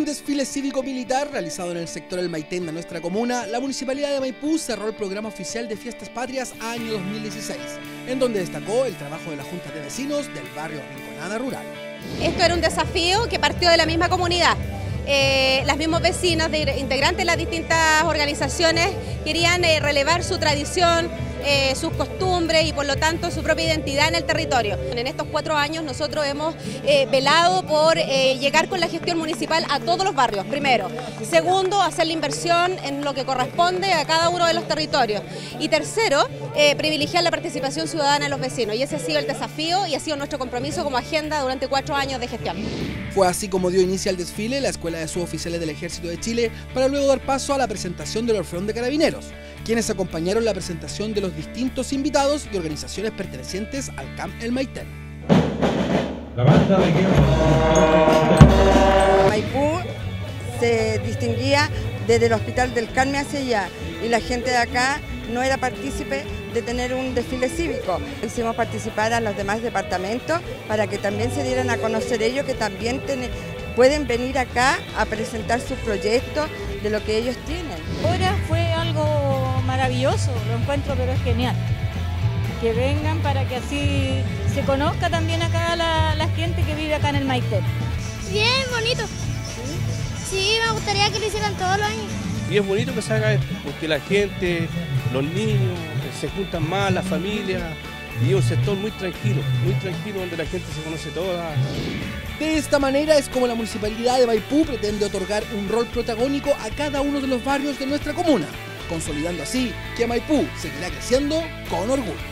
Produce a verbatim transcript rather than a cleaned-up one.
un desfile cívico-militar realizado en el sector El Maitén de nuestra comuna, la Municipalidad de Maipú cerró el programa oficial de Fiestas Patrias año dos mil dieciséis, en donde destacó el trabajo de la Junta de Vecinos del barrio Rinconada Rural. Esto era un desafío que partió de la misma comunidad. Eh, las mismos vecinos, de, integrantes de las distintas organizaciones, querían eh, relevar su tradición, eh, sus costumbres y por lo tanto su propia identidad en el territorio. En estos cuatro años nosotros hemos eh, velado por eh, llegar con la gestión municipal a todos los barrios, primero. Segundo, hacer la inversión en lo que corresponde a cada uno de los territorios. Y tercero, eh, privilegiar la participación ciudadana de los vecinos. Y ese ha sido el desafío y ha sido nuestro compromiso como agenda durante cuatro años de gestión. Fue así como dio inicio al desfile la Escuela de Suboficiales del Ejército de Chile, para luego dar paso a la presentación del Orfeón de Carabineros, quienes acompañaron la presentación de los distintos invitados y organizaciones pertenecientes al C A M El Maitén. La banda de Maipú se distinguía desde el Hospital del Carmen hacia allá y la gente de acá no era partícipe de tener un desfile cívico. Hicimos participar a los demás departamentos para que también se dieran a conocer ellos, que también ten, pueden venir acá a presentar sus proyectos de lo que ellos tienen. Ahora fue algo maravilloso, lo encuentro, pero es genial. Que vengan para que así se conozca también acá la, la gente que vive acá en el Maitén. Bien bonito. Sí, me gustaría que lo hicieran todos los años. Y es bonito que se haga esto, porque la gente, los niños, se juntan más, la familia, y es un sector muy tranquilo, muy tranquilo donde la gente se conoce toda. De esta manera es como la Municipalidad de Maipú pretende otorgar un rol protagónico a cada uno de los barrios de nuestra comuna, consolidando así que Maipú seguirá creciendo con orgullo.